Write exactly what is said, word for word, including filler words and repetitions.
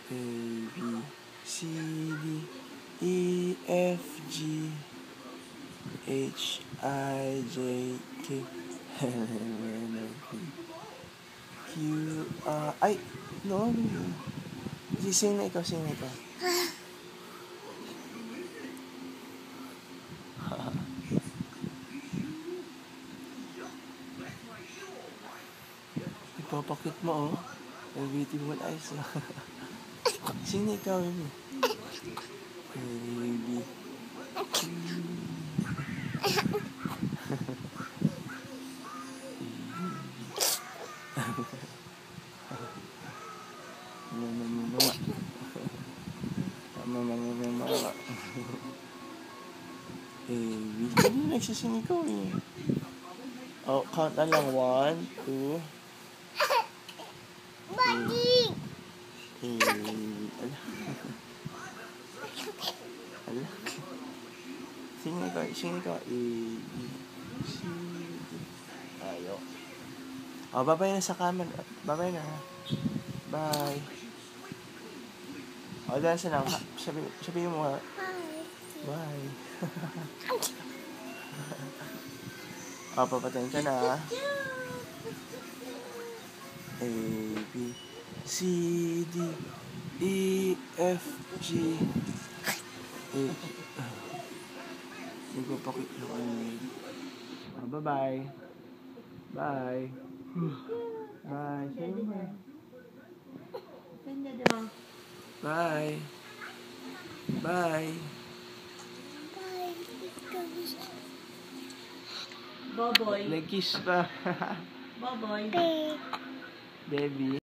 A, B, C, D, E, F, G, H, I, J, K, L, M, N, O, P, Q, R, ay, no, no. Sing na ikaw, sing na ikaw. Ipapakit mo, oh. May beautiful eyes, oh. Sing na ikaw, yun. Baby. Mama, mama, mama, mama. Baby. Hindi nagsising ikaw, eh. Oh, count na lang. One, two. Bagi! Eh, ala. Ala. Sing ikaw, sing ikaw. A, B, C, D. Ayaw. Oh, babay na sa camera. Babay na. Bye. O, dahil sa lang. Sabi, sabihin mo ha. Bye. O, papatayin ka na. A, B, C, D, E, F, G, H. Nagpapakit na kami. O, bye-bye. Bye. Bye. Say bye. Bye. Bye. Boboy. Nag-kiss pa. Boboy. Baby.